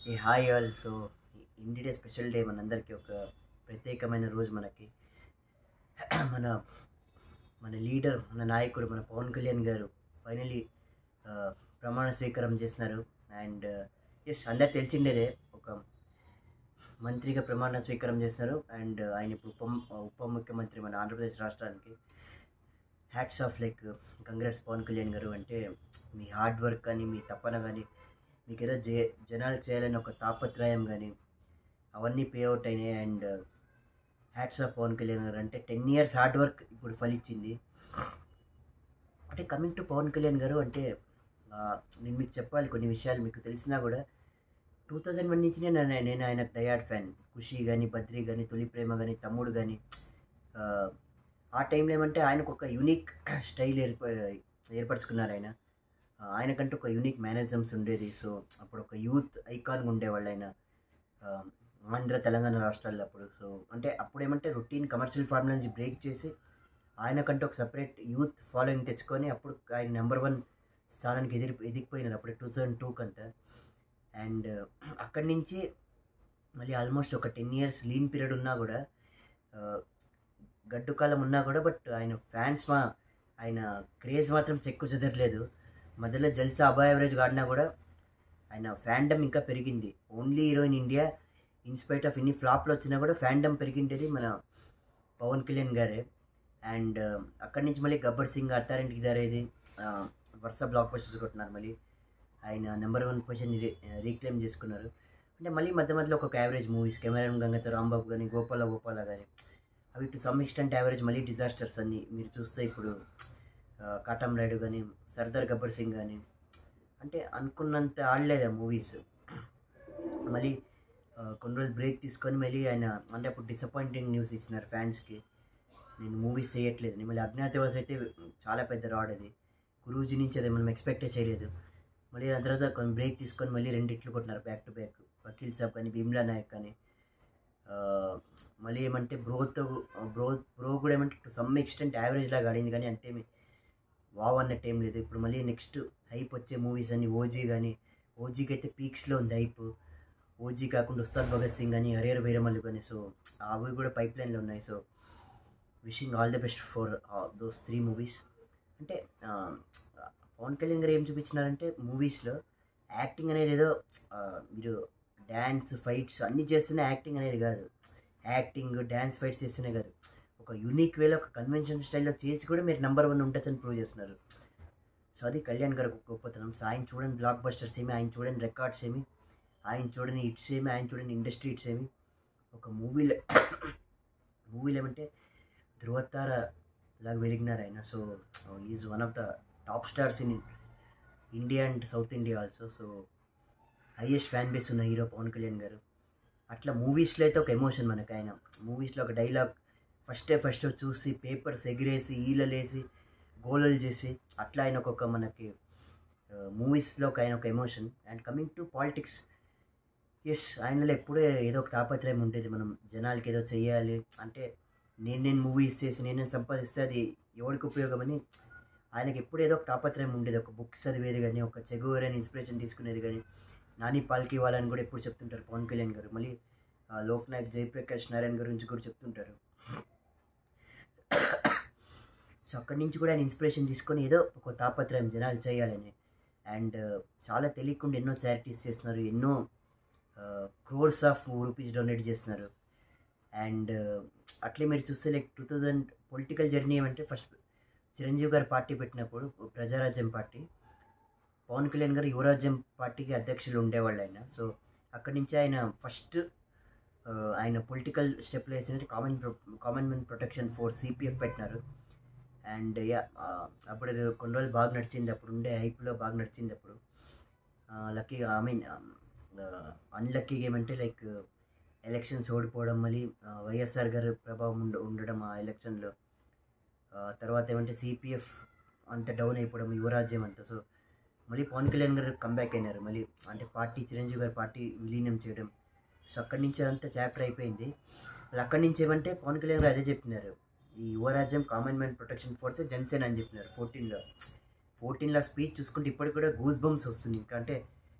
ఏ hi all. So ఇండి day special day మనందరికీ ఒక ప్రత్యేకమైన రోజు మనకి. మన మన లీడర్, మన నాయకుడు, మన పవన్ కళ్యాణ్ గారు ఫైనలీ ప్రమాణ స్వీకారం చేస్తున్నారు. అండ్ ఎస్, అందరు తెలిసిండేదే, ఒక మంత్రిగా ప్రమాణ స్వీకారం చేస్తున్నారు. అండ్ ఆయన ఇప్పుడు ఉప ముఖ్యమంత్రి మన ఆంధ్రప్రదేశ్ రాష్ట్రానికి. Hats off, like congrats Pawan Kalyan garu. అంటే మీ హార్డ్ వర్క్ కానీ, మీ తపన కానీ, మీకు ఏదో జనాలకు చేయాలని ఒక తాపత్రయం కానీ అవన్నీ పే అవుట్ అయినాయి. And hats off Pawan Kalyan garu. అంటే 10 years హార్డ్ వర్క్ ఇప్పుడు ఫలించింది. అంటే కమింగ్ టు పవన్ కళ్యాణ్ గారు, అంటే నేను మీకు చెప్పాలి కొన్ని విషయాలు. మీకు తెలిసినా కూడా 2001 నుంచి నేను ఆయన డయాడ్ ఫ్యాన్. ఖుషి కానీ, బద్రీ కానీ, తొలి ప్రేమ కానీ, తమ్ముడు కానీ, ఆ టైంలో ఏమంటే ఆయనకు ఒక యూనిక్ స్టైల్ ఏర్పరచుకున్నారు. ఆయనకంటూ ఒక యూనిక్ మేనరిజమ్స్ ఉండేది. సో అప్పుడు ఒక యూత్ ఐకాన్గా ఉండేవాళ్ళు ఆయన, ఆంధ్ర తెలంగాణ రాష్ట్రాల్లో అప్పుడు. సో అంటే అప్పుడు ఏమంటే రొటీన్ కమర్షియల్ ఫార్ములా నుంచి బ్రేక్ చేసి ఆయనకంటూ ఒక సపరేట్ యూత్ ఫాలోయింగ్ తెచ్చుకొని అప్పుడు ఆయన నెంబర్ 1 స్థానానికి ఎదిగిపోయినారు అప్పుడు 2002 అంతా. అండ్ అక్కడి నుంచి మళ్ళీ ఆల్మోస్ట్ ఒక 10 years లీన్ పీరియడ్ ఉన్నా కూడా, గడ్డు కాలం ఉన్నా కూడా, బట్ ఆయన క్రేజ్ మాత్రం చెక్కు చెదరలేదు. మధ్యలో జల్సా అబౌవ్ యావరేజ్ ఆడినా కూడా ఆయన ఫ్యాండమ్ ఇంకా పెరిగింది. Only hero in India, in spite of ఇన్ని ఫ్లాప్లు వచ్చినా కూడా ఫ్యాండమ్ పెరిగిండేది మన పవన్ కళ్యాణ్ గారే. అండ్ అక్కడి నుంచి మళ్ళీ గబ్బర్ సింగ్, అత్తారింటికి దారేది, వరుస బ్లాక్ బస్టర్స్ కొట్టినారు. మళ్ళీ ఆయన నెంబర్ 1 పొజిషన్ రీక్లెయిమ్ చేసుకున్నారు. అంటే మళ్ళీ మధ్యలో ఒక యావరేజ్ మూవీస్, కెమెరాన్ గంగతో రాంబాబు కానీ, గోపాల కానీ, అవి టు సమ్ ఎక్స్టెంట్ యావరేజ్, మళ్ళీ డిజాస్టర్స్ అన్నీ మీరు చూస్తే ఇప్పుడు. కాటం రాయుడు కానీ, సర్దార్ గబ్బర్ సింగ్ కానీ, అంటే అనుకున్నంత ఆడలేదు ఆ మూవీస్. మళ్ళీ కొన్ని రోజులు బ్రేక్ తీసుకొని మళ్ళీ ఆయన, అంటే అప్పుడు డిసప్పాయింటింగ్ న్యూస్ ఇచ్చినారు ఫ్యాన్స్కి, నేను మూవీస్ చేయట్లేదు. మళ్ళీ అజ్ఞాతవాసి అయితే చాలా పెద్ద రాడ్ అది. గురూజీ నుంచి అది మనం ఎక్స్పెక్టే చేయలేదు. మళ్ళీ దాని తర్వాత కొన్ని బ్రేక్ తీసుకొని మళ్ళీ 2 హిట్లు కొట్టినారు back to back. Vakeel Saab కానీ, భీమ్లా నాయక్ కానీ. మళ్ళీ ఏమంటే బ్రో కూడా ఏమంటే టు సమ్ ఎక్స్టెంట్ యావరేజ్ లాగా ఆడింది, కానీ అంతేమి వావ్ అన్నట్టు ఏం లేదు. ఇప్పుడు మళ్ళీ నెక్స్ట్ హైప్ వచ్చే మూవీస్ అన్ని ఓజీ కానీ, ఓజీకి అయితే పీక్స్లో ఉంది హైప్. ఓజీ కాకుండా ఉస్తాద్ భగత్ సింగ్ కానీ, హరిహర వీరమల్లు కానీ, సో అవి కూడా పైప్ లైన్లో ఉన్నాయి. So wishing all the best for those 3 movies. అంటే పవన్ కళ్యాణ్ గారు ఏం చూపించినారంటే మూవీస్లో యాక్టింగ్ అనేది ఏదో మీరు డ్యాన్స్ ఫైట్స్ అన్నీ చేస్తూనే యాక్టింగ్ అనేది కాదు, యాక్టింగ్ డ్యాన్స్ ఫైట్స్ చేస్తూనే కాదు, ఒక యూనిక్ వేలో ఒక కన్వెన్షన్ స్టైల్లో చేసి కూడా మీరు నెంబర్ 1 ఉండొచ్చని ప్రూవ్ చేస్తున్నారు. సో అది కళ్యాణ్ గారు గొప్పతనం. సో ఆయన చూడండి బ్లాక్ బస్టర్స్ ఏమి, ఆయన చూడండి రికార్డ్స్ ఏమి, ఆయన చూడని హిట్స్ ఏమి, ఆయన చూడని ఇండస్ట్రీ హిట్స్ ఏమి. ఒక మూవీలో ఏమంటే ధృవతార లాగా వెలిగినారు ఆయన. So is one of the top stars in India and south India also. So highest fan base ఉన్న హీరో పవన్ కళ్యాణ్ గారు. అట్లా మూవీస్లో అయితే ఒక ఎమోషన్ మనకు. ఆయన మూవీస్లో ఒక డైలాగ్ ఫస్ట్ చూసి పేపర్స్ ఎగిరేసి, ఈలలేసి, గోలలు చేసి, అట్లా ఆయన ఒక్కొక్క మనకి మూవీస్లో ఆయన ఒక emotion. And coming to politics, yes, ఆయనలో ఎప్పుడూ ఏదో ఒక తాపత్రయం ఉండేది, మనం జనాలకి ఏదో చెయ్యాలి అంటే, నేను మూవీస్ చేసి నేను సంపాదిస్తే అది ఎవరికి ఉపయోగం అని ఆయనకి ఎప్పుడు ఏదో ఒక తాపత్రయం ఉండేది. ఒక బుక్స్ చదివేది కానీ, ఒక చెగువరని ఇన్స్పిరేషన్ తీసుకునేది కానీ, నాని పాల్కి ఇవ్వాలని కూడా ఎప్పుడు చెప్తుంటారు పవన్ కళ్యాణ్ గారు. మళ్ళీ లోక్ నాయక్ జయప్రకాష్ నారాయణ గురించి కూడా చెప్తుంటారు. సో అక్కడి నుంచి కూడా ఆయన ఇన్స్పిరేషన్ తీసుకొని ఏదో ఒక తాపత్రయం జనాలు చేయాలని. అండ్ చాలా తెలియకుండా ఎన్నో చారిటీస్ చేస్తున్నారు, ఎన్నో క్రోర్స్ ఆఫ్ రూపీస్ డొనేట్ చేస్తున్నారు. అండ్ అట్లే మీరు చూస్తే లైక్ 2000 పొలిటికల్ జర్నీ ఏమంటే, ఫస్ట్ చిరంజీవి గారు పార్టీ పెట్టినప్పుడు ప్రజారాజ్యం పార్టీ, పవన్ కళ్యాణ్ గారు యువరాజ్యం పార్టీకి అధ్యక్షులు ఉండేవాళ్ళు ఆయన. సో అక్కడి నుంచి ఆయన ఫస్ట్ ఆయన పొలిటికల్ స్టెప్లు వేసినట్టు common men protection force CPF పెట్టినారు. అండ్ అప్పుడు కొన్ని రోజులు బాగా నడిచింది, అప్పుడు ఉండే హైప్లో బాగా నడిచింది. అప్పుడు లక్కీగా అన్లక్కీగా ఏమంటే లైక్ ఎలక్షన్స్ ఓడిపోవడం, మళ్ళీ వైఎస్ఆర్ గారి ప్రభావం ఉండడం ఆ ఎలక్షన్లో. తర్వాత ఏమంటే CPF అంత డౌన్ అయిపోవడం, యువరాజ్యం అంతా. సో మళ్ళీ పవన్ కళ్యాణ్ గారు కంబ్యాక్ అయినారు మళ్ళీ, అంటే చిరంజీవి గారి పార్టీ విలీనం చేయడం. సో అక్కడి నుంచి అదంతా చాప్టర్ అయిపోయింది. అక్కడి నుంచి ఏమంటే పవన్ కళ్యాణ్ గారు అదే చెప్పినారు, ఈ యువరాజ్యం కామన్ మ్యాన్ ప్రొటెక్షన్ ఫోర్సే జనసేన అని చెప్పినారు 14లో స్పీచ్ చూసుకుంటే ఇప్పటికి కూడా గూస్ బంప్స్ వస్తుంది. ఇంకా అంటే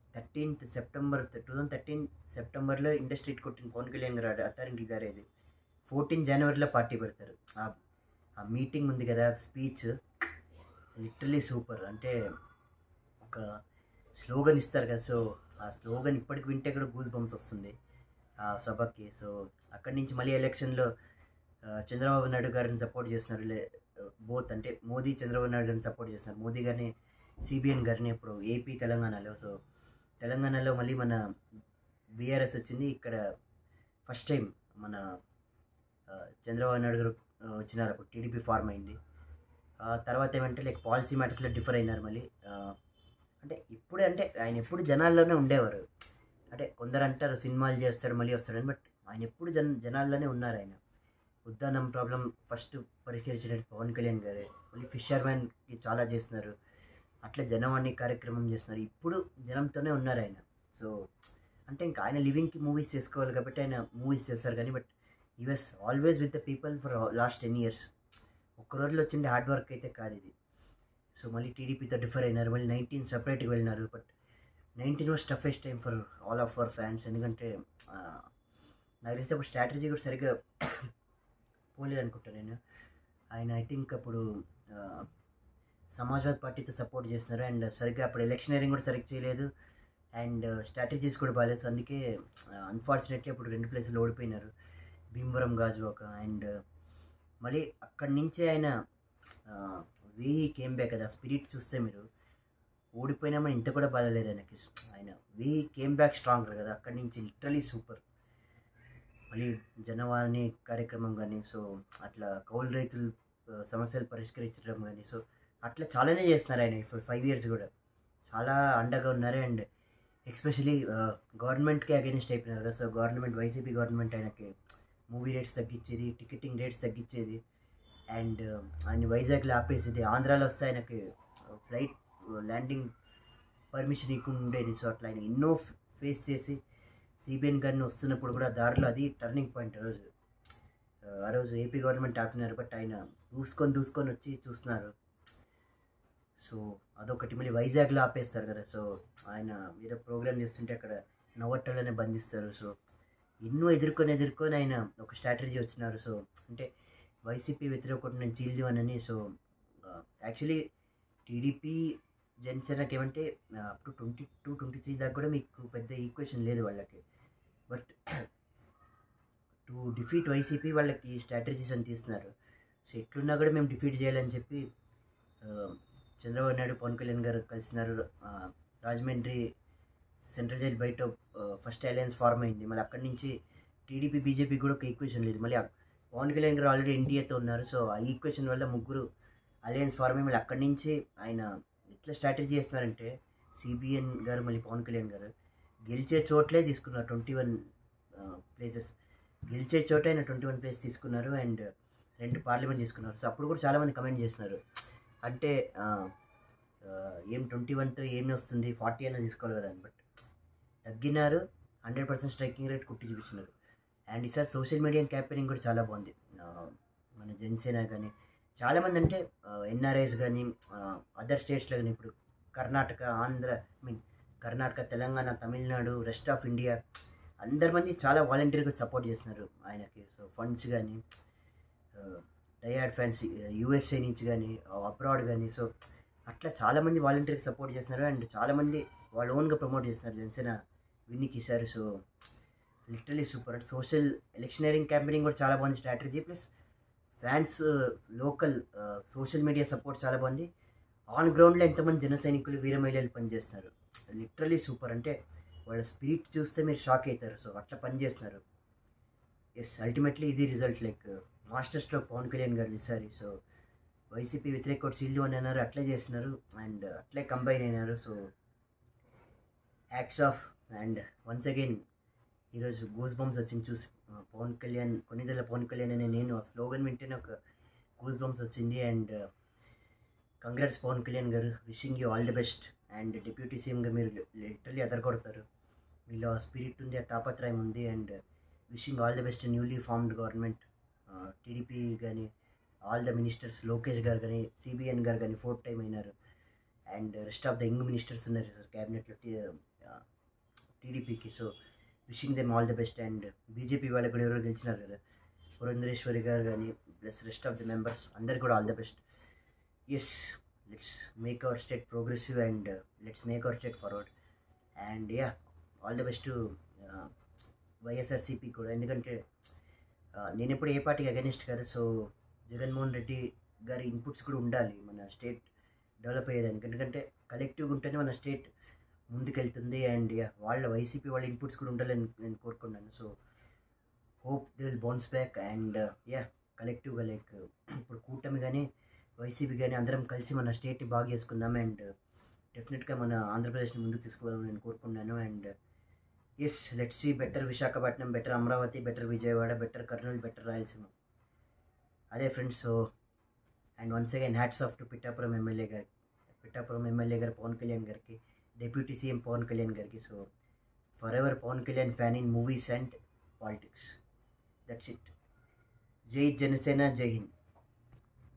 సెప్టెంబర్ 2013 సెప్టెంబర్లో ఇండస్ట్రీ కొట్టిన పవన్ కళ్యాణ్ గారు అత్తారింటికి దారేది 14 జనవరిలో పార్టీ పెడతారు. ఆ మీటింగ్ ఉంది కదా, స్పీచ్ లిటరలీ సూపర్. అంటే ఒక స్లోగన్ ఇస్తారు కదా, సో ఆ స్లోగన్ ఇప్పటికి వింటే కూడా గూస్ బంప్స్ వస్తుంది ఆ సభకి. సో అక్కడి నుంచి మళ్ళీ ఎలక్షన్లో చంద్రబాబు నాయుడు గారిని సపోర్ట్ చేస్తున్నారు. బోత్ అంటే మోదీ చంద్రబాబు నాయుడు గారిని సపోర్ట్ చేస్తున్నారు. మోదీ గారిని, సిబిఎన్ గారిని ఇప్పుడు ఏపీ తెలంగాణలో. సో తెలంగాణలో మళ్ళీ మన బీఆర్ఎస్ వచ్చింది. ఇక్కడ ఫస్ట్ టైం మన చంద్రబాబు నాయుడు గారు వచ్చినారు. అప్పుడు టీడీపీ ఫార్మ్ అయింది. తర్వాత ఏమంటే లైక్ పాలసీ మ్యాటర్స్లో డిఫర్ అయినారు మళ్ళీ. అంటే ఇప్పుడే అంటే ఆయన ఎప్పుడు జనాల్లోనే ఉండేవారు. అంటే కొందరు అంటారు సినిమాలు చేస్తాడు మళ్ళీ వస్తాడని, బట్ ఆయన ఎప్పుడు జనాల్లోనే ఉన్నారు. ఆయన ఉద్దానం ప్రాబ్లం ఫస్ట్ పరిష్కరించినట్టు పవన్ కళ్యాణ్ గారే. మళ్ళీ ఫిషర్మ్యాన్కి చాలా చేస్తున్నారు. అట్లా జనవాణి కార్యక్రమం చేస్తున్నారు. ఇప్పుడు జనంతోనే ఉన్నారు ఆయన. సో అంటే ఇంకా ఆయన లివింగ్కి మూవీస్ చేసుకోవాలి కాబట్టి ఆయన మూవీస్ చేస్తారు కానీ, but he was always with the people for last 10 years. ఒక్క రోజులో వచ్చిండే హార్డ్ వర్క్ అయితే కాదు ఇది. సో మళ్ళీ టీడీపీతో డిఫర్ అయినారు. మళ్ళీ 19 సపరేట్గా వెళ్ళినారు. But 19 was toughest time for all of our fans. ఎందుకంటే నాకు తెలిస్తే అప్పుడు స్ట్రాటజీ కూడా సరిగ్గా పోలేదు అనుకుంటాను నేను. ఆయన ఐ థింక్ అప్పుడు సమాజ్వాద్ పార్టీతో సపోర్ట్ చేస్తున్నారు. అండ్ సరిగ్గా అప్పుడు ఎలక్షనీరింగ్ కూడా సరిగ్గా చేయలేదు. అండ్ స్ట్రాటజీస్ కూడా బాగాలేదు. సో అందుకే అన్ఫార్చునేట్లీ అప్పుడు 2 ప్లేసులు ఓడిపోయినారు, భీమవరం, గాజువాక. అండ్ మళ్ళీ అక్కడి నుంచే ఆయన వీ కేమ్ బ్యాక్ కదా. స్పిరిట్ చూస్తే మీరు ఓడిపోయినామని ఇంత కూడా బాధ లేదు ఆయనకి. ఆయన వీ కేమ్ బ్యాక్ స్ట్రాంగర్ కదా. అక్కడి నుంచి లిటరలీ సూపర్. మళ్ళీ జనవాణి కార్యక్రమం కానీ, సో అట్లా కౌలు రైతులు సమస్యలు పరిష్కరించడం కానీ, సో అట్లా చాలానే చేస్తున్నారు ఆయన. ఇప్పుడు 5 years కూడా చాలా అండగా ఉన్నారు. అండ్ ఎస్పెషలీ గవర్నమెంట్కి అగెనిస్ట్ అయిపోయినారు కదా. సో గవర్నమెంట్, వైసీపీ గవర్నమెంట్ ఆయనకి మూవీ రేట్స్ తగ్గించేది, టికెటింగ్ రేట్స్ తగ్గించేది. అండ్ ఆయన వైజాగ్లో ఆపేసేది. ఆంధ్రాలో వస్తే ఆయనకి ఫ్లైట్ ల్యాండింగ్ పర్మిషన్ ఇవ్వకుండా ఉండేది. సో అట్లా ఆయన ఎన్నో ఫేస్ చేసి సిబిఎన్ గారిని వస్తున్నప్పుడు కూడా దారిలో అది టర్నింగ్ పాయింట్. ఆ రోజు ఏపీ గవర్నమెంట్ ఆపినారు, బట్ ఆయన దూసుకొని వచ్చి చూస్తున్నారు. సో అదొకటి. మళ్ళీ వైజాగ్లో ఆపేస్తారు కదా. సో ఆయన వేరే ప్రోగ్రామ్ చేస్తుంటే అక్కడ నవట్టలోనే బంధిస్తారు. సో ఎన్నో ఎదుర్కొని ఆయన ఒక స్ట్రాటజీ వచ్చినారు. సో అంటే వైసీపీ వ్యతిరేకం నేను చీల్దామని. సో యాక్చువల్లీ టీడీపీ జనసేనకి ఏమంటే అప్పుడు 22-23 దాకా కూడా మీకు పెద్ద ఈక్వేషన్ లేదు వాళ్ళకి. బట్ టు డిఫీట్ వైసీపీ వాళ్ళకి స్ట్రాటజీస్ అని తీస్తున్నారు. సో ఎట్లున్నా కూడా మేము డిఫీట్ చేయాలని చెప్పి చంద్రబాబు నాయుడు, పవన్ కళ్యాణ్ గారు కలిసినారు. రాజమండ్రి సెంట్రల్ జైలు బయట ఫస్ట్ అలయన్స్ ఫార్మ్ అయింది. మళ్ళీ అక్కడి నుంచి టీడీపీ, బీజేపీ కూడా ఒక ఈక్వేషన్ లేదు. మళ్ళీ పవన్ కళ్యాణ్ గారు ఆల్రెడీ ఎన్డీఏతో ఉన్నారు. సో ఆ ఈక్వేషన్ వల్ల ముగ్గురు అలయన్స్ ఫార్మ్ అయ్యి మళ్ళీ అక్కడి నుంచి ఆయన ఎట్లా స్ట్రాటజీ చేస్తున్నారంటే, సిబిఎన్ గారు మళ్ళీ పవన్ కళ్యాణ్ గారు గెలిచే చోట్లే తీసుకున్నారు. 21 ప్లేసెస్ గెలిచే చోట ఆయన 21 ప్లేస్ తీసుకున్నారు. అండ్ 2 పార్లమెంట్ తీసుకున్నారు. సో అప్పుడు కూడా చాలామంది కమెంట్ చేస్తున్నారు, అంటే ఏం 21తో ఏమి వస్తుంది, 40 అయినా తీసుకోవాలి కదా అని. బట్ తగ్గినారు. 100% స్ట్రైకింగ్ రేట్ కుట్టి చూపించినారు. అండ్ ఈసారి సోషల్ మీడియా క్యాంపెయినింగ్ కూడా చాలా బాగుంది. మన జనసేన కానీ చాలామంది, అంటే ఎన్ఆర్ఐస్ కానీ అదర్ స్టేట్స్లో కానీ, ఇప్పుడు Karnataka, Andhra, Karnataka, Telangana, Tamil Nadu, rest of India అందరి మంది చాలా వాలంటీర్గా సపోర్ట్ చేస్తున్నారు ఆయనకి. సో ఫండ్స్ కానీ, డయాడ్ ఫ్యాన్స్ యూఎస్ఏ నుంచి కానీ, అబ్రాడ్ కానీ, సో అట్లా చాలామంది వాలంటీర్కి సపోర్ట్ చేస్తున్నారు. అండ్ చాలామంది వాళ్ళ ఓన్గా ప్రమోట్ చేస్తున్నారు జనసేన విన్నికి ఈసారి. So literally super. అంటే సోషల్ ఎలక్షనీరింగ్ క్యాంపెయినింగ్ కూడా చాలా బాగుంది strategy. Plus fans, local social media support చాలా బాగుంది. ఆన్ గ్రౌండ్లో ఎంతమంది జన సైనికులు, వీర మహిళలు పనిచేస్తున్నారు. Literally super. అంటే వాళ్ళ స్పిరిట్ చూస్తే మీరు షాక్ అవుతారు. సో అట్లా పనిచేస్తున్నారు. ఎస్, అల్టిమేట్లీ ఇది result. Like master stroke Pawan Kalyan garu ఈసారి. సో వైసీపీ వ్యతిరేక కోట్ సీల్లు అని అన్నారు, అట్లే చేస్తున్నారు. అండ్ అట్లే కంబైన్ అయినారు. So hats off. And once again ఈరోజు గూస్ బంప్స్ వచ్చింది చూసి. పవన్ కళ్యాణ్, కొన్నిదల పవన్ కళ్యాణ్ అనే నేను ఆ స్లోగన్ వింటేనే ఒక గూస్ బంప్స్ వచ్చింది. And congrats Pawan Kalyan garu, wishing you all the best. And deputy సీఎంగా మీరు లిటరలీ అదరగొడతారు. మీలో ఆ స్పిరిట్ ఉంది, ఆ తాపత్రయం ఉంది. And wishing all the best newly formed government. TDP కానీ all the ministers, Lokesh garu కానీ, సిబిఎన్ గారు కానీ 4th time అయినారు. And rest of the young ministers ఉన్నారు సార్ క్యాబినెట్లో. టీడీపీకి. So wishing them all the best. And BJP వాళ్ళకి కూడా ఎవరో గెలిచినారు కదా, పురంధరేశ్వరి గారు కానీ plus rest of the members అందరికి కూడా all the best. Yes, let's make our state progressive and let's make our state forward. And yeah, all the best YSRCP కూడా. ఎందుకంటే నేను ఎప్పుడు ఏ పార్టీకి అగెనిస్ట్ కాదు. సో జగన్మోహన్ రెడ్డి గారి ఇన్పుట్స్ కూడా ఉండాలి మన స్టేట్ డెవలప్ అయ్యేదానికి. ఎందుకంటే కలెక్టివ్గా ఉంటేనే మన స్టేట్ ముందుకెళ్తుంది. అండ్ యా, వాళ్ళ వైసీపీ వాళ్ళ ఇన్పుట్స్ కూడా ఉండాలని నేను కోరుకున్నాను. So hope they will bounce back. And yeah, కలెక్టివ్గా లైక్ ఇప్పుడు కూటమి కానీ వైసీపీ కానీ అందరం కలిసి మన స్టేట్ని బాగా చేసుకుందాం. అండ్ డెఫినెట్గా మన ఆంధ్రప్రదేశ్ని ముందుకు తీసుకుపోవాలని నేను కోరుకున్నాను. And yes, let's see better Visakhapatnam, better Amaravati, better Vijayawada, better Kurnool, better Rayalaseema. అదే friends. So and once again hats off to Pithapuram MLA garu Pawan Kalyan గారికి, డిప్యూటీ సీఎం పవన్ కళ్యాణ్ గారికి. So forever Pawan Kalyan fan in movies and politics. That's it. జై జనసేన, జై హింద్.